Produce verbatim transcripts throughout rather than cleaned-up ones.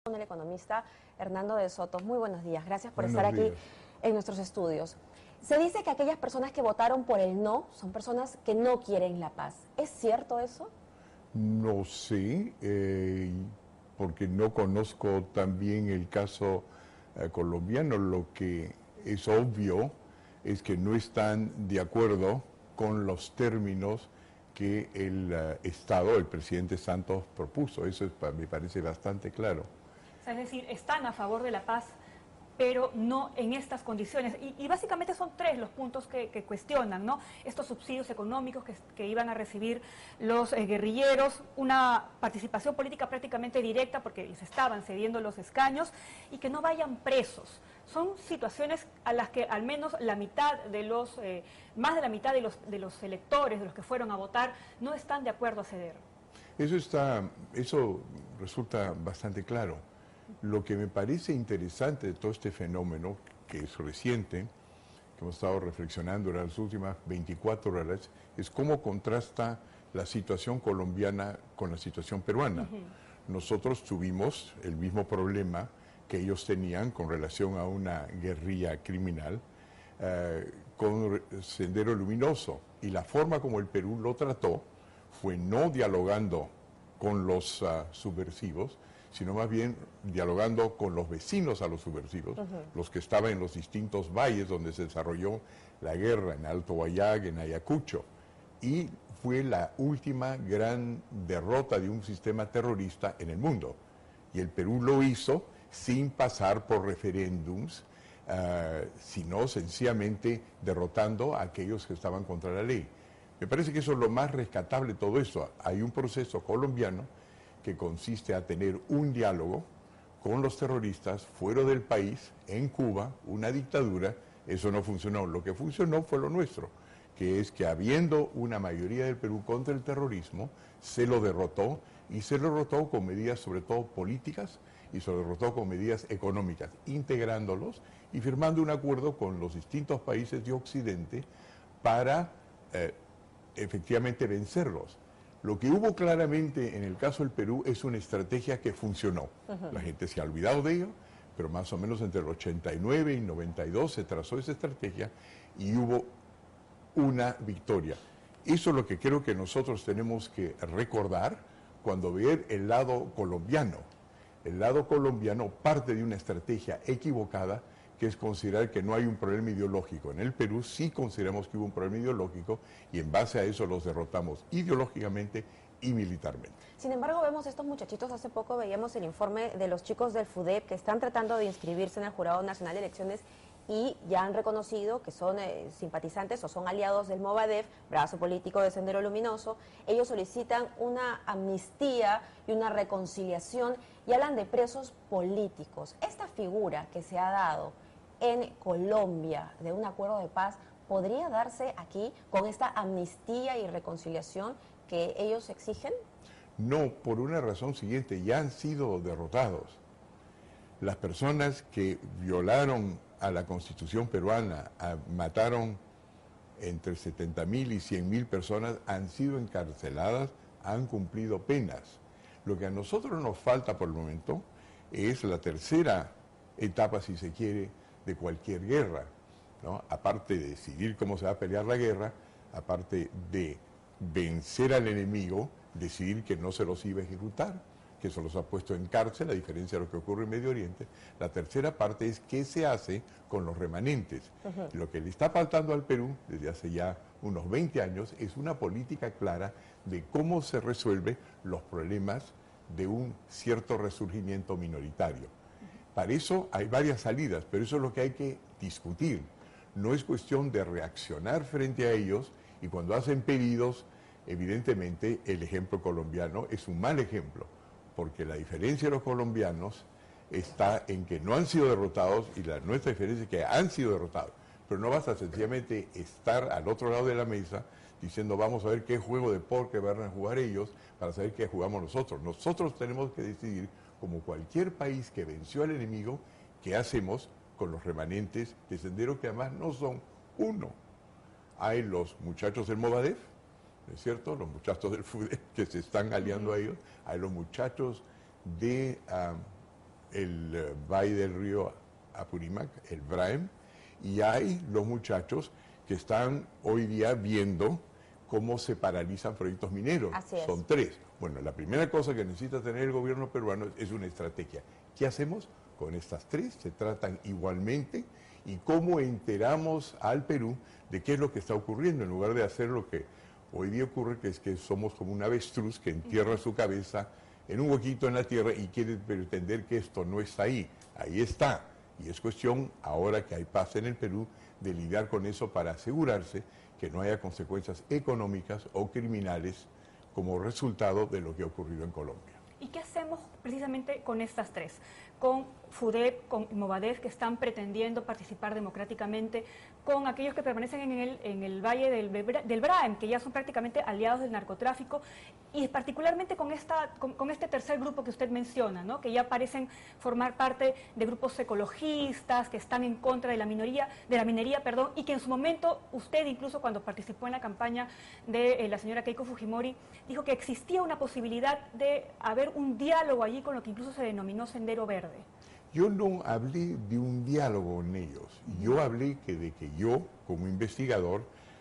Con el economista Hernando de Soto. Muy buenos días, gracias por Buenos estar aquí días. en nuestros estudios. Se dice que aquellas personas que votaron por el no son personas que no quieren la paz. ¿Es cierto eso? No sé, eh, porque no conozco también el caso eh, colombiano. Lo que es obvio es que no están de acuerdo con los términos que el uh, Estado, el presidente Santos propuso. Eso es, me parece bastante claro. O sea, es decir, están a favor de la paz, pero no en estas condiciones. Y, y básicamente son tres los puntos que, que cuestionan, ¿no? Estos subsidios económicos que, que iban a recibir los eh, guerrilleros, una participación política prácticamente directa porque les estaban cediendo los escaños y que no vayan presos. Son situaciones a las que al menos la mitad de los, eh, más de la mitad de los, de los electores, de los que fueron a votar, no están de acuerdo a ceder. Eso está, eso resulta bastante claro. Lo que me parece interesante de todo este fenómeno, que es reciente, que hemos estado reflexionando en las últimas veinticuatro horas, es cómo contrasta la situación colombiana con la situación peruana. Uh-huh. Nosotros tuvimos el mismo problema que ellos tenían con relación a una guerrilla criminal eh, con Sendero Luminoso. Y la forma como el Perú lo trató fue no dialogando con los uh, subversivos, sino más bien dialogando con los vecinos a los subversivos, uh-huh. los que estaban en los distintos valles donde se desarrolló la guerra, en Alto Guayag, en Ayacucho. Y fue la última gran derrota de un sistema terrorista en el mundo. Y el Perú lo hizo sin pasar por referéndums, uh, sino sencillamente derrotando a aquellos que estaban contra la ley. Me parece que eso es lo más rescatable de todo esto. Hay un proceso colombiano que consiste a tener un diálogo con los terroristas fuera del país, en Cuba, una dictadura. Eso no funcionó. Lo que funcionó fue lo nuestro, que es que habiendo una mayoría del Perú contra el terrorismo, se lo derrotó, y se lo derrotó con medidas sobre todo políticas, y se lo derrotó con medidas económicas, integrándolos y firmando un acuerdo con los distintos países de Occidente para eh, efectivamente vencerlos. Lo que hubo claramente en el caso del Perú es una estrategia que funcionó. Uh-huh. La gente se ha olvidado de ello, pero más o menos entre el ochenta y nueve y noventa y dos se trazó esa estrategia y hubo una victoria. Eso es lo que creo que nosotros tenemos que recordar cuando ver el lado colombiano. El lado colombiano parte de una estrategia equivocada, que es considerar que no hay un problema ideológico. En el Perú sí consideramos que hubo un problema ideológico y en base a eso los derrotamos ideológicamente y militarmente. Sin embargo, vemos estos muchachitos, hace poco veíamos el informe de los chicos del FUDEP que están tratando de inscribirse en el Jurado Nacional de Elecciones y ya han reconocido que son eh, simpatizantes o son aliados del Movadef, brazo político de Sendero Luminoso. Ellos solicitan una amnistía y una reconciliación y hablan de presos políticos. Esta figura que se ha dado en Colombia de un acuerdo de paz podría darse aquí con esta amnistía y reconciliación que ellos exigen. No, por una razón siguiente, ya han sido derrotados. Las personas que violaron a la Constitución peruana, a, mataron entre setenta mil y cien mil personas, han sido encarceladas, han cumplido penas. Lo que a nosotros nos falta por el momento es la tercera etapa, si se quiere, de cualquier guerra, ¿no? Aparte de decidir cómo se va a pelear la guerra, aparte de vencer al enemigo, decidir que no se los iba a ejecutar, que se los ha puesto en cárcel, a diferencia de lo que ocurre en Medio Oriente. La tercera parte es qué se hace con los remanentes. Uh-huh. Lo que le está faltando al Perú desde hace ya unos veinte años es una política clara de cómo se resuelven los problemas de un cierto resurgimiento minoritario. Para eso hay varias salidas, pero eso es lo que hay que discutir. No es cuestión de reaccionar frente a ellos, y cuando hacen pedidos, evidentemente el ejemplo colombiano es un mal ejemplo, porque la diferencia de los colombianos está en que no han sido derrotados y la nuestra diferencia es que han sido derrotados. Pero no basta sencillamente estar al otro lado de la mesa diciendo vamos a ver qué juego de póker van a jugar ellos para saber qué jugamos nosotros. Nosotros tenemos que decidir, como cualquier país que venció al enemigo, qué hacemos con los remanentes de Sendero, que además no son uno. Hay los muchachos del Movadef, ¿no es cierto? Los muchachos del FUDEP que se están aliando a ellos. Hay los muchachos de uh, el eh, Valle del Río Apurímac, el BRAEM, y hay los muchachos que están hoy día viendo cómo se paralizan proyectos mineros. Así es. Son tres. Bueno, la primera cosa que necesita tener el gobierno peruano es una estrategia. ¿Qué hacemos con estas tres? Se tratan igualmente. ¿Y cómo enteramos al Perú de qué es lo que está ocurriendo? En lugar de hacer lo que hoy día ocurre, que es que somos como un avestruz que entierra su cabeza en un huequito en la tierra y quiere pretender que esto no está ahí. Ahí está. Y es cuestión, ahora que hay paz en el Perú, de lidiar con eso para asegurarse que no haya consecuencias económicas o criminales como resultado de lo que ha ocurrido en Colombia. ¿Y qué hacemos precisamente con estas tres? Con FUDEP, con Movadef, que están pretendiendo participar democráticamente, con aquellos que permanecen en el, en el Valle del, del BRAEM, que ya son prácticamente aliados del narcotráfico, y particularmente con, esta, con, con este tercer grupo que usted menciona, ¿no? Que ya parecen formar parte de grupos ecologistas, que están en contra de la minoría, de la minería, perdón, y que en su momento usted, incluso cuando participó en la campaña de eh, la señora Keiko Fujimori, dijo que existía una posibilidad de haber un diálogo allí con lo que incluso se denominó Sendero Verde. Yo no hablé de un diálogo con ellos, yo hablé que de que yo, como investigador,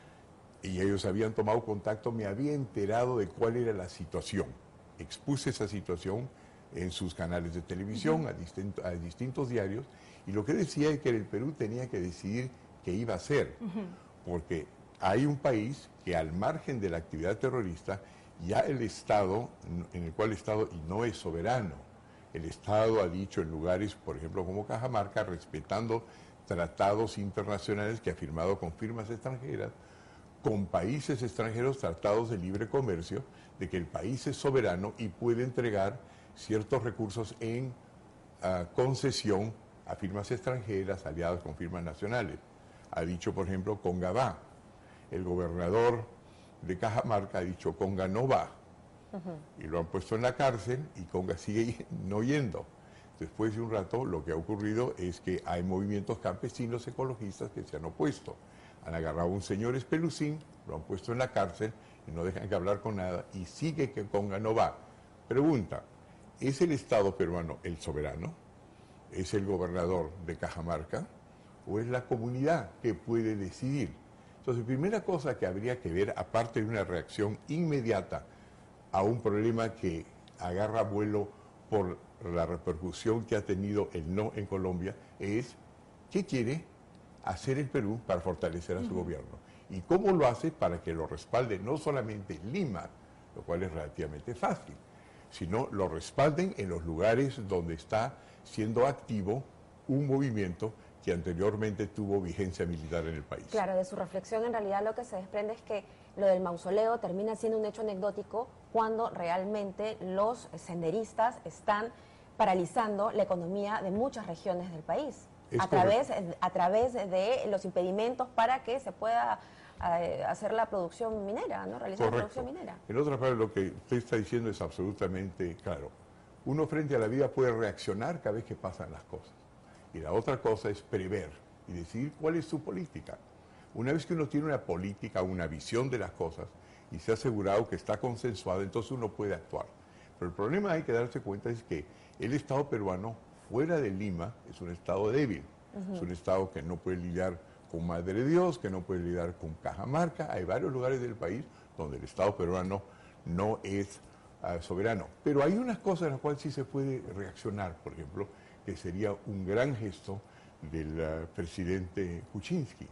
y ellos habían tomado contacto, me había enterado de cuál era la situación. Expuse esa situación en sus canales de televisión, uh-huh. a, distinto, a distintos diarios, y lo que decía es que el Perú tenía que decidir qué iba a hacer, uh-huh. porque hay un país que al margen de la actividad terrorista, ya el Estado, en el cual el Estado y no es soberano, el Estado ha dicho en lugares, por ejemplo, como Cajamarca, respetando tratados internacionales que ha firmado con firmas extranjeras, con países extranjeros, tratados de libre comercio, de que el país es soberano y puede entregar ciertos recursos en uh, concesión a firmas extranjeras aliadas con firmas nacionales. Ha dicho, por ejemplo, Conga va. El gobernador de Cajamarca ha dicho Conga no va. Uh-huh. Y lo han puesto en la cárcel y Conga sigue no yendo. Después de un rato lo que ha ocurrido es que hay movimientos campesinos ecologistas que se han opuesto. Han agarrado a un señor espelucín, lo han puesto en la cárcel y no dejan que hablar con nada y sigue que Conga no va. Pregunta, ¿es el Estado peruano el soberano? ¿Es el gobernador de Cajamarca? ¿O es la comunidad que puede decidir? Entonces, primera cosa que habría que ver, aparte de una reacción inmediata a un problema que agarra vuelo por la repercusión que ha tenido el no en Colombia, es qué quiere hacer el Perú para fortalecer a su uh-huh. gobierno y cómo lo hace para que lo respalde no solamente Lima, lo cual es relativamente fácil, sino lo respalden en los lugares donde está siendo activo un movimiento que anteriormente tuvo vigencia militar en el país. Claro, de su reflexión en realidad lo que se desprende es que lo del mausoleo termina siendo un hecho anecdótico cuando realmente los senderistas están paralizando la economía de muchas regiones del país a través, a través de los impedimentos para que se pueda eh, hacer la producción minera, ¿no? Realizar Correcto. la producción minera. En otra parte, lo que usted está diciendo es absolutamente claro. Uno frente a la vida puede reaccionar cada vez que pasan las cosas. Y la otra cosa es prever y decidir cuál es su política. Una vez que uno tiene una política, una visión de las cosas y se ha asegurado que está consensuada, entonces uno puede actuar. Pero el problema hay que darse cuenta es que el Estado peruano, fuera de Lima, es un Estado débil. Uh-huh. Es un Estado que no puede lidiar con Madre de Dios, que no puede lidiar con Cajamarca. Hay varios lugares del país donde el Estado peruano no es uh, soberano. Pero hay unas cosas en las cuales sí se puede reaccionar, por ejemplo, que sería un gran gesto del uh, presidente Kuczynski.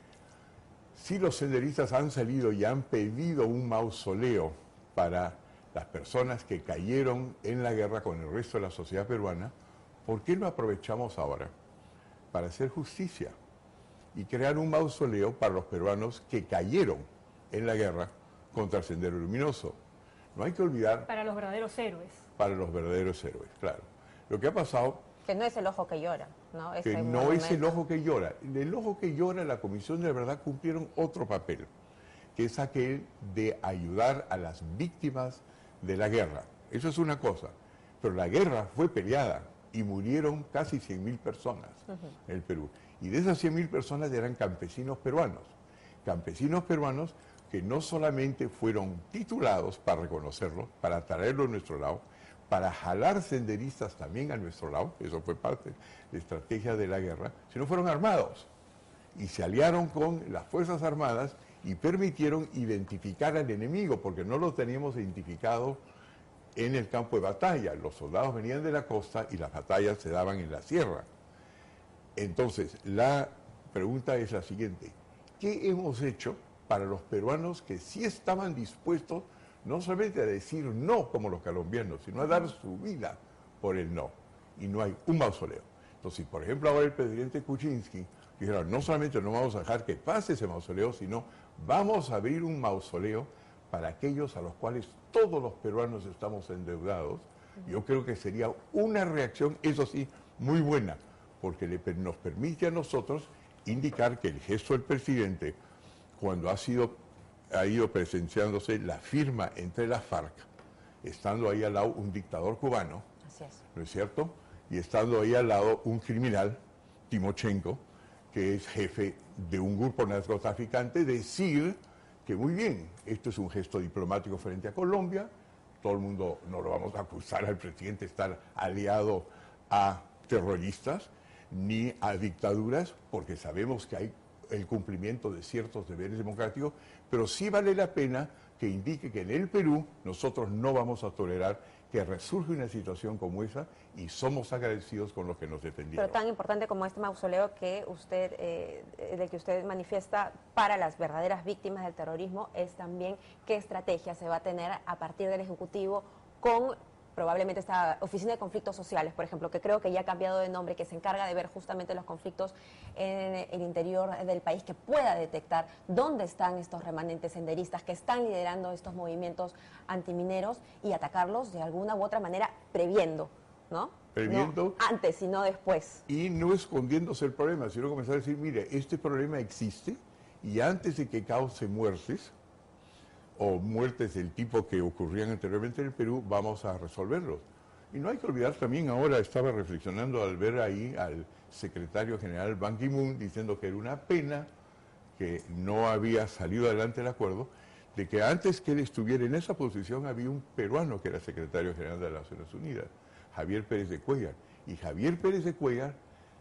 Si los senderistas han salido y han pedido un mausoleo para las personas que cayeron en la guerra con el resto de la sociedad peruana, ¿por qué no aprovechamos ahora para hacer justicia y crear un mausoleo para los peruanos que cayeron en la guerra contra el Sendero Luminoso? No hay que olvidar... Para los verdaderos héroes. Para los verdaderos héroes, claro. Lo que ha pasado... Que no es el ojo que llora, ¿no? Que no es el ojo que llora. El ojo que llora, la Comisión de la Verdad cumplieron otro papel, que es aquel de ayudar a las víctimas de la guerra. Eso es una cosa. Pero la guerra fue peleada y murieron casi cien mil personas uh-huh. en el Perú. Y de esas cien mil personas eran campesinos peruanos. Campesinos peruanos que no solamente fueron titulados para reconocerlos, para traerlo a nuestro lado, para jalar senderistas también a nuestro lado, eso fue parte de la estrategia de la guerra, sino fueron armados y se aliaron con las Fuerzas Armadas y permitieron identificar al enemigo, porque no lo teníamos identificado en el campo de batalla. Los soldados venían de la costa y las batallas se daban en la sierra. Entonces, la pregunta es la siguiente: ¿qué hemos hecho para los peruanos que sí estaban dispuestos no solamente a decir no como los colombianos, sino a dar su vida por el no? Y no hay un mausoleo. Entonces, por ejemplo, ahora el presidente Kuczynski dijeron, no solamente no vamos a dejar que pase ese mausoleo, sino vamos a abrir un mausoleo para aquellos a los cuales todos los peruanos estamos endeudados. Yo creo que sería una reacción, eso sí, muy buena, porque le, nos permite a nosotros indicar que el gesto del presidente, cuando ha sido ha ido presenciándose la firma entre las FARC, estando ahí al lado un dictador cubano, Así es. ¿no es cierto? Y estando ahí al lado un criminal, Timochenko, que es jefe de un grupo narcotraficante, decir que muy bien, esto es un gesto diplomático frente a Colombia, todo el mundo no lo vamos a acusar al presidente de estar aliado a terroristas ni a dictaduras, porque sabemos que hay el cumplimiento de ciertos deberes democráticos, pero sí vale la pena que indique que en el Perú nosotros no vamos a tolerar que resurja una situación como esa y somos agradecidos con los que nos defendieron. Pero tan importante como este mausoleo que usted, eh, del que usted manifiesta para las verdaderas víctimas del terrorismo es también qué estrategia se va a tener a partir del Ejecutivo con probablemente esta Oficina de Conflictos Sociales, por ejemplo, que creo que ya ha cambiado de nombre, que se encarga de ver justamente los conflictos en el interior del país, que pueda detectar dónde están estos remanentes senderistas que están liderando estos movimientos antimineros y atacarlos de alguna u otra manera previendo, ¿no? Previendo. No antes, sino después. Y no escondiéndose el problema, sino comenzar a decir, mire, este problema existe y antes de que cause muertes, o muertes del tipo que ocurrían anteriormente en el Perú, vamos a resolverlos. Y no hay que olvidar también, ahora estaba reflexionando al ver ahí al secretario general Ban Ki-moon diciendo que era una pena que no había salido adelante el acuerdo, de que antes que él estuviera en esa posición había un peruano que era secretario general de las Naciones Unidas, Javier Pérez de Cuéllar. Y Javier Pérez de Cuéllar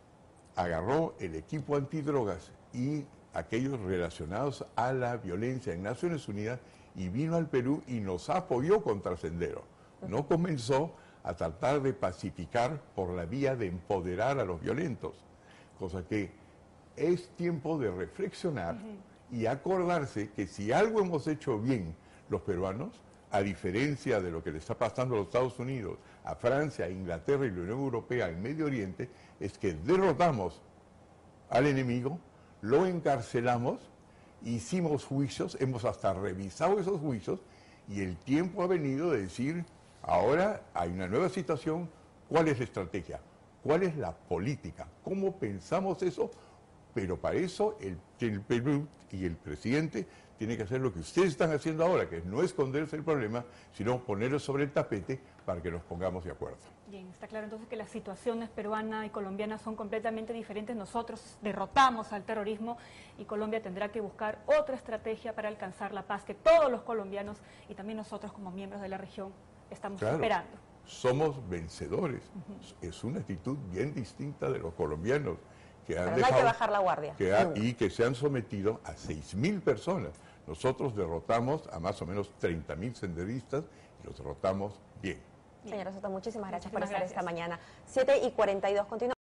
agarró el equipo antidrogas y aquellos relacionados a la violencia en Naciones Unidas y vino al Perú y nos apoyó contra Sendero. No comenzó a tratar de pacificar por la vía de empoderar a los violentos, cosa que es tiempo de reflexionar uh-huh. y acordarse que si algo hemos hecho bien los peruanos, a diferencia de lo que le está pasando a los Estados Unidos, a Francia, a Inglaterra y la Unión Europea en Medio Oriente, es que derrotamos al enemigo, lo encarcelamos, hicimos juicios, hemos hasta revisado esos juicios y el tiempo ha venido de decir, ahora hay una nueva situación, ¿cuál es la estrategia? ¿Cuál es la política? ¿Cómo pensamos eso? Pero para eso el, el Perú y el presidente tienen que hacer lo que ustedes están haciendo ahora, que es no esconderse el problema, sino ponerlo sobre el tapete para que nos pongamos de acuerdo. Bien, está claro entonces que las situaciones peruana y colombiana son completamente diferentes. Nosotros derrotamos al terrorismo y Colombia tendrá que buscar otra estrategia para alcanzar la paz que todos los colombianos y también nosotros como miembros de la región estamos claro, esperando. Somos vencedores. Uh-huh. Es una actitud bien distinta de los colombianos que han Pero no dejado, hay que bajar la guardia. Que ha, y que se han sometido a seis mil personas. Nosotros derrotamos a más o menos treinta mil senderistas y los derrotamos bien. Señora Soto, muchísimas gracias Muchísimas por estar gracias. esta mañana. siete y cuarenta y dos, continúa.